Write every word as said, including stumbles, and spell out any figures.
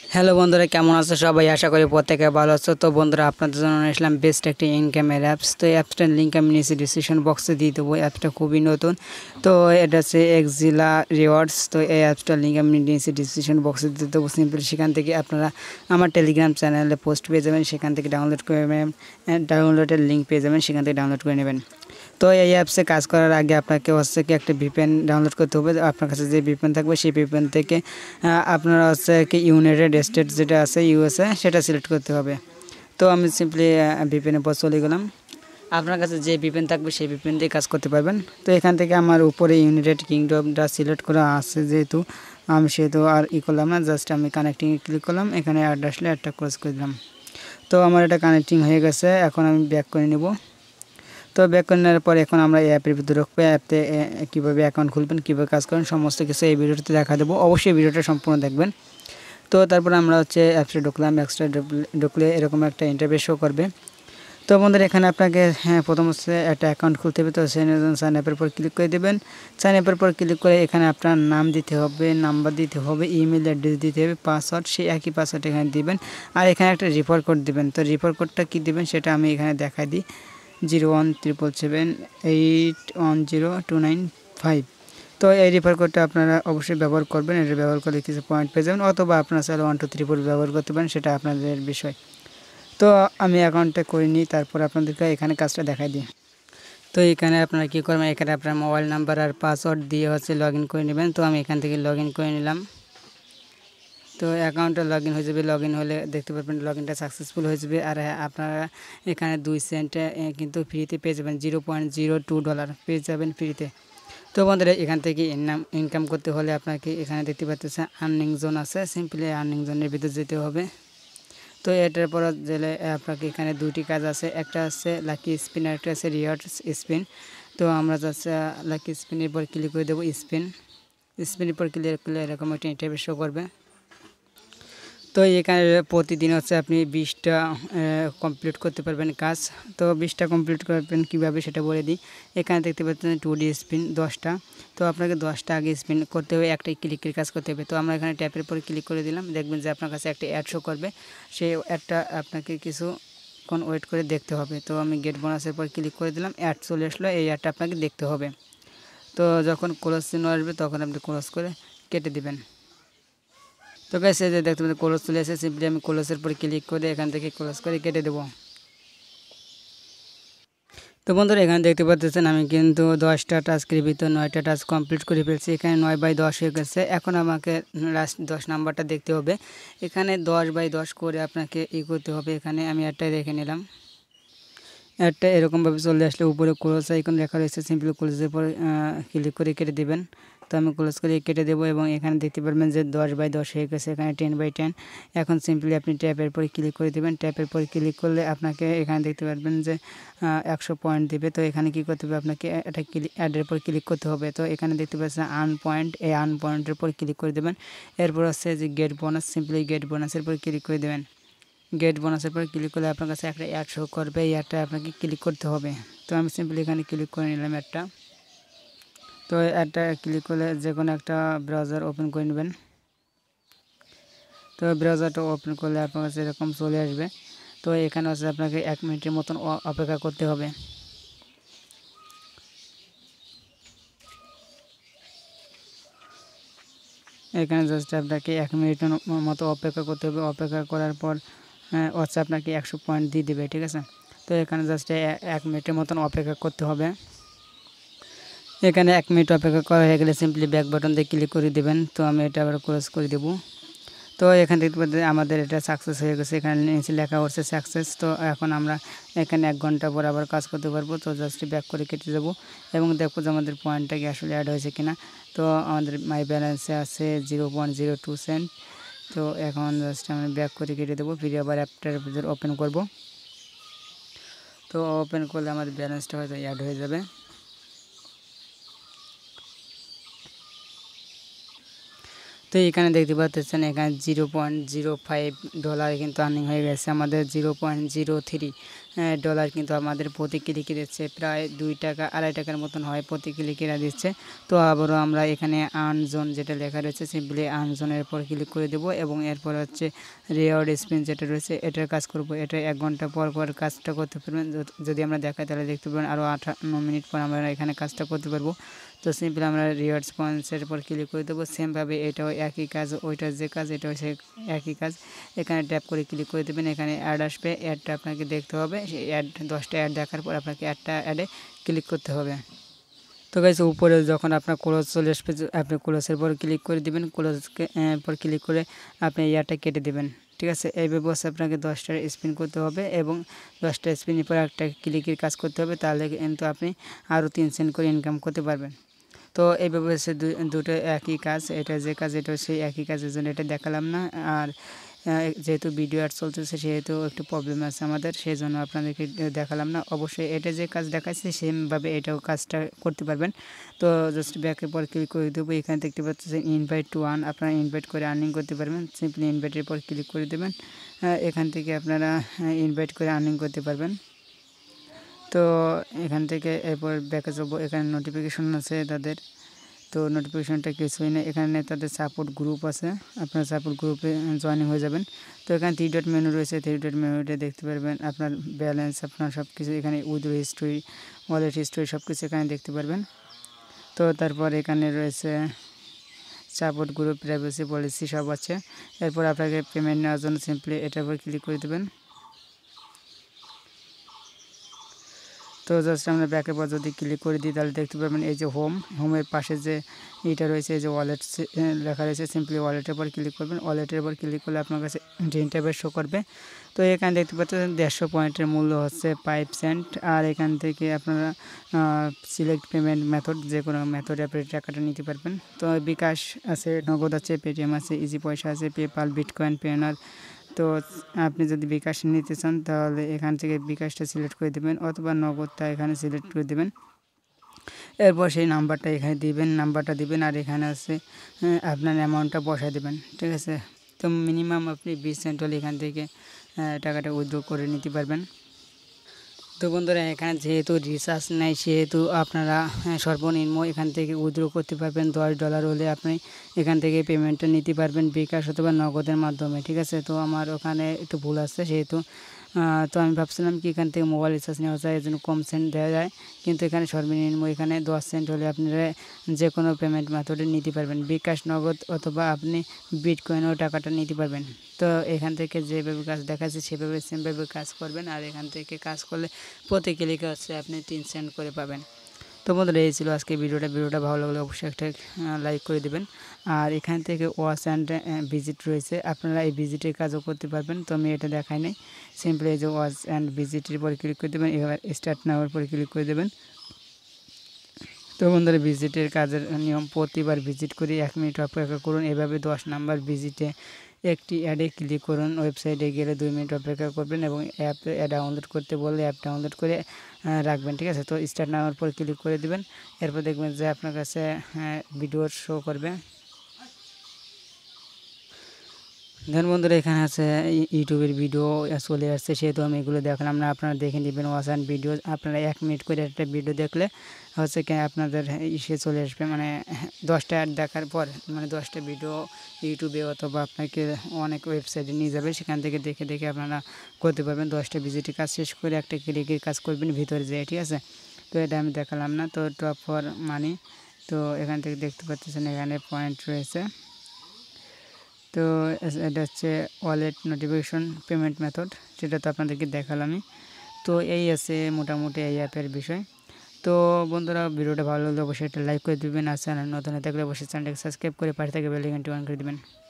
Hello বন্ধুরা, কেমন আছো সবাই? আশা করি প্রত্যেকে ভালো আছো। তো বন্ধুরা, আপনাদের জন্য আসলাম বেস্ট একটি ইনকামের অ্যাপস। তো এই অ্যাপসটার লিঙ্ক আমি নিচে ডিসক্রিপশন বক্সে দিয়ে দেবো। অ্যাপসটা খুবই নতুন। তো এটা হচ্ছে এক্সিলা রিওয়ার্ডস। তো এই অ্যাপসটার লিঙ্ক আমি নিচে ডিসক্রিপশন বক্সে দিয়ে দেবো। সিম্পলি সেখান থেকে আপনারা আমার টেলিগ্রাম চ্যানেলে পোস্ট পেয়ে যাবেন, সেখান থেকে ডাউনলোড করে নেবেন। ডাউনলোডের লিঙ্ক পেয়ে যাবেন, সেখান থেকে ডাউনলোড করে নেবেন। তো এই অ্যাপসে কাজ করার আগে আপনাকে হচ্ছে কি একটা ভিপিএন ডাউনলোড করতে হবে। আপনার কাছে যে ভিপিএন থাকবে সেই ভিপিএন থেকে আপনারা হচ্ছে কি ইউনাইটেড স্টেট যেটা আছে ইউএসএ সেটা সিলেক্ট করতে হবে। তো আমি সিম্পলি ভিপিএনের পর চলে গেলাম। আপনার কাছে যে ভিপিএন থাকবে সেই ভিপিএন দিয়ে কাজ করতে পারবেন। তো এখান থেকে আমার উপরে ইউনাইটেড কিংডমটা সিলেক্ট করা আছে, যেহেতু আমি সেহেতু আর ই করলাম না, জাস্ট আমি কানেক্টিংয়ে ক্লিক করলাম। এখানে অ্যাড আসলে অ্যাডটা ক্লোজ করে দিলাম। তো আমার এটা কানেক্টিং হয়ে গেছে। এখন আমি ব্যাক করে নেব। তো ব্যাক করে নেওয়ার পর এখন আমরা এই অ্যাপের ভিতরে ঢুকবো। অ্যাপতে কীভাবে অ্যাকাউন্ট খুলবেন, কীভাবে কাজ করেন, সমস্ত কিছু এই ভিডিওতে দেখা দেবো। অবশ্যই ভিডিওটা সম্পূর্ণ দেখবেন। তো তারপর আমরা হচ্ছে অ্যাপসে ঢুকলাম। অ্যাপসটা ঢুকলে এরকম একটা ইন্টারফেস শো করবে। তো বন্ধুরা, এখানে আপনাকে হ্যাঁ প্রথম হচ্ছে একটা অ্যাকাউন্ট খুলতে হবে। তো সাইন আপের পর ক্লিক করে দেবেন। সাইন আপের পর ক্লিক করে এখানে আপনার নাম দিতে হবে, নাম্বার দিতে হবে, ইমেল অ্যাড্রেস দিতে হবে, পাসওয়ার্ড সেই একই পাসওয়ার্ড এখানে দিবেন। আর এখানে একটা রিফার কোড দিবেন। তো রিফার কোডটা কী দিবেন সেটা আমি এখানে দেখাই দিই। Zero one triple seven eight one zero two nine five. তো এই রিফার কোডটা আপনারা অবশ্যই ব্যবহার করবেন। এটা ব্যবহার করলে কিছু পয়েন্ট পেয়ে যাবেন, অথবা আপনারা চাইলে ওয়ান টু থ্রি ফোর ব্যবহার করতে পারেন, সেটা আপনাদের বিষয়। তো আমি অ্যাকাউন্টটা করে নিই, তারপর আপনাদেরকে এখানে কাজটা দেখাই দিই। তো এখানে আপনারা কী করবেন, এখানে আপনার মোবাইল নাম্বার আর পাসওয়ার্ড দিয়ে হচ্ছে লগ ইন করে নেবেন। তো আমি এখান থেকে লগ ইন করে নিলাম। তো অ্যাকাউন্টে লগ ইন হয়ে যাবে। লগ ইন হলে দেখতে পারবেন লগ ইনটা সাকসেসফুল হয়ে যাবে। আর আপনারা এখানে দুই সেন্টে কিন্তু ফ্রিতে পেয়ে যাবেন, zero point zero two dollar পেয়ে যাবেন ফ্রিতে। তো বন্ধুরা, এখান থেকে ইনকাম ইনকাম করতে হলে আপনাকে এখানে দেখতে পাচ্ছেন আর্নিং জোন আছে। সিম্পলি আর্নিং জোনের ভিতরে যেতে হবে। তো এটার পর গেলে আপনাকে এখানে দুটি কাজ আছে, একটা আছে লাকি স্পিন আর একটা আছে রিওয়ার্ডস স্পিন। তো আমরা যাচ্ছে লাকি স্পিনের পর ক্লিক করে দেবো। স্পিন স্পিনের পর ক্লিক করলে এরকম একটা ইন্টারফেস শো করবে। তো এখানে প্রতিদিন হচ্ছে আপনি বিশটা কমপ্লিট করতে পারবেন কাজ। তো বিশটা কমপ্লিট করবেন কীভাবে সেটা বলে দিই। এখানে দেখতে পাচ্ছেন টু ডি স্পিন দশটা। তো আপনাকে দশটা আগে স্পিন করতে হবে, একটাই ক্লিকের কাজ করতে হবে। তো আমরা এখানে ট্যাপের পরে ক্লিক করে দিলাম। দেখবেন যে আপনার কাছে একটা অ্যাড শো করবে। সেই অ্যাডটা আপনাকে কিছুক্ষণ ওয়েট করে দেখতে হবে। তো আমি গেট বোনাসের পর ক্লিক করে দিলাম। অ্যাড চলে আসলো, এই অ্যাডটা আপনাকে দেখতে হবে। তো যখন ক্লোজ চিহ্ন আসবে তখন আপনি ক্লোজ করে কেটে দিবেন। তো গাইস, এই যে দেখতে পাচ্ছেন ক্লোজ চলে এসেছে। সিম্পলি আমি ক্লোজের পর ক্লিক করে এখান থেকে ক্লোজ করে কেটে দেবো। তো বন্ধুরা, এখানে দেখতে পাচ্ছেন আমি কিন্তু দশটা টাস্কের ভিতর নয়টা টাস্ক কমপ্লিট করে ফেলছি। এখানে নয় বাই দশ হয়ে গেছে। এখন আমাকে লাস্ট দশ নাম্বারটা দেখতে হবে। এখানে দশ বাই দশ করে আপনাকে ই করতে হবে। এখানে আমি একটাই রেখে নিলাম। একটা এরকমভাবে চলে আসলে উপরে ক্লোজ আইকন লেখা রয়েছে, সিম্পলি ক্লোজের পর ক্লিক করে কেটে দেবেন। তো আমি ক্লোজ করে কেটে দেবো এবং এখানে দেখতে পারবেন যে দশ বাই দশ হয়ে গেছে, এখানে টেন বাই টেন। এখন সিম্পলি আপনি ট্যাপের পর ক্লিক করে দেবেন। ট্যাপের পর ক্লিক করলে আপনাকে এখানে দেখতে পারবেন যে একশো পয়েন্ট দেবে। তো এখানে কী করতে হবে, আপনাকে এটা ক্লিক অ্যাডের পর ক্লিক করতে হবে। তো এখানে দেখতে পাচ্ছেন আর্ন পয়েন্ট, এই আর্ন পয়েন্টের পর ক্লিক করে দেবেন। এরপর হচ্ছে যে গেট বোনাস, সিম্পলি গেট বোনাসের পর ক্লিক করে দেবেন। গেট বোনাসের পর ক্লিক করলে আপনার কাছে একটা অ্যাড শো করবে, এই অ্যাডটা আপনাকে ক্লিক করতে হবে। তো আমি সিম্পলি এখানে ক্লিক করে নিলাম অ্যাডটা। তো অ্যাডটা ক্লিক করলে যে কোনো একটা ব্রাউজার ওপেন করে নেবেন। তো ব্রাউজারটা ওপেন করলে আপনার কাছে এরকম চলে আসবে। তো এখানে হচ্ছে আপনাকে এক মিনিটের মতন অপেক্ষা করতে হবে। এখানে জাস্ট আপনাকে এক মিনিটের মতো অপেক্ষা করতে হবে। অপেক্ষা করার পর হচ্ছে আপনাকে একশো পয়েন্ট দিয়ে দেবে, ঠিক আছে। তো এখানে জাস্ট এক মিনিটের মতন অপেক্ষা করতে হবে। এখানে এক মিনিট অপেক্ষা করা হয়ে গেলে সিম্পলি ব্যাক বাটন দিয়ে ক্লিক করে দেবেন। তো আমি এটা আবার ক্লোজ করে দেবো। তো এখানে দেখতে পাচ্ছি আমাদের এটা সাকসেস হয়ে গেছে। এখানে নিচে লেখা হচ্ছে সাকসেস। তো এখন আমরা এখানে এক ঘন্টা পর আবার কাজ করতে পারবো। তো জাস্ট ব্যাক করে কেটে যাবো এবং দেখবো যে আমাদের পয়েন্টটা কি আসলে অ্যাড হয়েছে কিনা। তো আমাদের মাই ব্যালেন্সে আছে zero point zero two cent. তো এখন জাস্ট আমি ব্যাক করে কেটে দেবো। ফিরে আবার অ্যাপটার ভিতরে ওপেন করব। তো ওপেন করলে আমাদের ব্যালেন্সটা হয়তো অ্যাড হয়ে যাবে। তো এখানে দেখতে পাচ্ছেন এখানে zero point zero five dollar কিন্তু আর্নিং হয়ে গেছে আমাদের। Zero point zero three dollar কিন্তু আমাদের প্রতি ক্লিকে দিচ্ছে, প্রায় দুই টাকা আড়াই টাকার মতন হয় প্রতি ক্লিকেরা দিচ্ছে। তো আবারও আমরা এখানে আর্ন জোন যেটা লেখা রয়েছে সিম্পলি আর্ন জোনের পর ক্লিক করে দেবো এবং এরপর হচ্ছে রিওয়ার্ড স্পিন যেটা রয়েছে এটার কাজ করব। এটা এক ঘন্টা পর পর কাজটা করতে পারবেন। যদি আমরা দেখাই তাহলে দেখতে পারবেন আরও আটান্ন মিনিট পর আমরা এখানে কাজটা করতে পারবো। তো সিম্পলি আমরা রিওয়ার্ডস পয়েন্টসের উপর ক্লিক করে দেবো। সেমভাবে এটাও একই কাজ, ওইটার যে কাজ এটাও সে একই কাজ। এখানে ট্যাপ করে ক্লিক করে দেবেন, এখানে অ্যাড আসবে, অ্যাডটা আপনাকে দেখতে হবে। সেই অ্যাড দশটা অ্যাড দেখার পর আপনাকে অ্যাডটা অ্যাডে ক্লিক করতে হবে। তো গাইস উপরে যখন আপনার ক্লোজ চলে আসবে আপনি ক্লোজের পর ক্লিক করে দিবেন, ক্লোজকে পর ক্লিক করে আপনি ইয়ারটা কেটে দেবেন। ঠিক আছে, এই ব্যবস্থা আপনাকে দশটা স্পিন করতে হবে এবং দশটা স্পিনের পর একটা ক্লিকের কাজ করতে হবে, তাহলে কিন্তু আপনি আরও তিন সেন্ট করে ইনকাম করতে পারবেন। তো এই ব্যবস্থা দুটো একই কাজ, এটা যে কাজ এটা সেই একই কাজের জন্য এটা দেখালাম না। আর যেহেতু ভিডিও অ্যাড চলতেছে সেহেতু একটু প্রবলেম আছে আমাদের, সেই জন্য আপনাদেরকে দেখালাম না। অবশ্যই এটা যে কাজ দেখাচ্ছে সেমভাবে এটাও কাজটা করতে পারবেন। তো জাস্ট ব্যাকের পর ক্লিক করে দেবো। এখানে দেখতে পাচ্ছেন ইনভাইট টু আর্ন, আপনারা ইনভাইট করে আর্নিং করতে পারবেন। সিম্পলি ইনভাইটের পর ক্লিক করে দেবেন, এখান থেকে আপনারা ইনভাইট করে আর্নিং করতে পারবেন। তো এখান থেকে এরপর ব্যাকে যাবো, এখানে নোটিফিকেশন আছে তাদের। তো নোটিফিকেশনটা কিছুই না, এখানে তাদের সাপোর্ট গ্রুপ আছে, আপনার সাপোর্ট গ্রুপে জয়েনিং হয়ে যাবেন। তো এখানে থ্রি ডট মেনু রয়েছে, থ্রি ডট মেনুতে দেখতে পারবেন আপনার ব্যালেন্স, আপনার সব কিছু এখানে উইথড্র হিস্ট্রি, ওয়ালেট হিস্ট্রি সব কিছু এখানে দেখতে পারবেন। তো তারপর এখানে রয়েছে সাপোর্ট গ্রুপ, প্রাইভেসি পলিসি সব আছে। এরপর আপনাকে পেমেন্ট নেওয়ার জন্য সিম্পলি এটার উপর ক্লিক করে দেবেন। তো জাস্ট আমরা ব্যাকের পর যদি ক্লিক করে দিই তাহলে দেখতে পাবেন এই যে হোম, হোমের পাশে যে এইটা রয়েছে এই যে ওয়ালেট লেখা রয়েছে, সিম্পলি ওয়ালেটের পর ক্লিক করবেন। ওয়ালেটের পর ক্লিক করলে আপনার কাছে ড্রিন টাইপের শো করবে। তো এখানে দেখতে পাচ্ছেন দেড়শো পয়েন্টের মূল্য হচ্ছে ফাইভ সেন্ট। আর এখান থেকে আপনারা সিলেক্ট পেমেন্ট মেথড, যে কোনো মেথডে আপনি টাকাটা নিতে পারবেন। তো বিকাশ আছে, নগদ আছে, পেটিএম আছে, ইজি পয়সা আছে, পেপাল, বিটকয়েন, পেনার। তো আপনি যদি বিকাশ নিতে চান তাহলে এখান থেকে বিকাশটা সিলেক্ট করে দেবেন অথবা নগদটা এখানে সিলেক্ট করে দেবেন। এরপর সেই নাম্বারটা এখানে দিবেন, নাম্বারটা দিবেন আর এখানে আছে আপনার অ্যামাউন্টটা বসায় দেবেন। ঠিক আছে, তো মিনিমাম আপনি বিশ সেন্ট হলে এখান থেকে টাকাটা উইথড্র করে নিতে পারবেন। তো বন্ধুরা এখানে যেহেতু রিচার্জ নেই সেহেতু আপনারা সর্বনিম্ন এখান থেকে উইথড্র করতে পারবেন দশ ডলার হলে আপনি এখান থেকে পেমেন্টটা নিতে পারবেন বিকাশ অথবা নগদের মাধ্যমে। ঠিক আছে, তো আমার ওখানে একটু ভুল আছে সেহেতু তো আমি ভাবছিলাম কি এখান থেকে মোবাইল রিচার্জ নেওয়া যায়, এর জন্য কম সেন্ট দেওয়া যায়, কিন্তু এখানে সর্বনিম্ন এখানে দশ সেন্ট হলে আপনারা যে কোনো পেমেন্ট মেথডে নিতে পারবেন, বিকাশ, নগদ অথবা আপনি বিটকয়েনও টাকাটা নিতে পারবেন। তো এখান থেকে যেভাবে কাজ দেখাচ্ছে সেভাবে সেমভাবে কাজ করবেন আর এখান থেকে কাজ করলে প্রতি ক্লিকে হচ্ছে আপনি তিন সেন্ট করে পাবেন। তো বন্ধুরা এই ছিল আজকে ভিডিওটা। ভিডিওটা ভালো লাগলে অবশ্যই একটা লাইক করে দেবেন। আর এখান থেকে ওয়াচ অ্যান্ড ভিজিট রয়েছে, আপনারা এই ভিজিটের কাজও করতে পারবেন। তো আমি এটা দেখাই নাই, সিম্পলি এই যে ওয়াচ অ্যান্ড ভিজিটের পরে ক্লিক করে দেবেন, এবার স্টার্ট নাওয়ার পরে ক্লিক করে দেবেন। তো বন্ধুরা ভিজিটের কাজের নিয়ম, প্রতিবার ভিজিট করে এক মিনিট অপেক্ষা করুন, এভাবে দশ নাম্বার ভিজিটে একটি অ্যাডে ক্লিক করুন, ওয়েবসাইটে গেলে দুই মিনিট অপেক্ষা করবেন এবং অ্যাপ ডাউনলোড করতে বললে অ্যাপ ডাউনলোড করে রাখবেন। ঠিক আছে, তো স্টার্ট নেওয়ার পর ক্লিক করে দেবেন, এরপর দেখবেন যে আপনার কাছে ভিডিও শো করবে। ধরুন বন্ধুরা এখানে আছে ইউটিউবের ভিডিও চলে আসছে সেহেতু আমি এগুলো দেখলাম না, আপনারা দেখে নেবেন ওয়াচ অ্যান্ড ভিডিও। আপনারা এক মিনিট করে একটা ভিডিও দেখলে হচ্ছে কি আপনাদের ইসে চলে আসবে, মানে দশটা অ্যাড দেখার পর মানে দশটা ভিডিও ইউটিউবে অথবা আপনাকে অনেক ওয়েবসাইটে নিয়ে যাবে, সেখান থেকে দেখে দেখে আপনারা করতে পারবেন। দশটা ভিজিটের কাজ শেষ করে একটা ক্লিকের কাজ করবেন ভিতরে যেয়ে। ঠিক আছে, তো এটা আমি দেখালাম না। তো টপ ফর মানি, তো এখান থেকে দেখতে পাচ্ছেন এখানে পয়েন্ট রয়েছে। তো এটা হচ্ছে ওয়ালেট নোটিফিকেশন পেমেন্ট মেথড, সেটা তো আপনাদেরকে দেখালামই। তো এই আছে মোটামুটি এই অ্যাপের বিষয়। তো বন্ধুরা ভিডিওটা ভালো লাগলে অবশ্যই একটা লাইক করে দেবেন, আর চ্যানেল নতুন হয়ে থাকলে অবশ্যই চ্যানেলটাকে সাবস্ক্রাইব করে পাশে থেকে বেল আইকনটি অন করে দেবেন।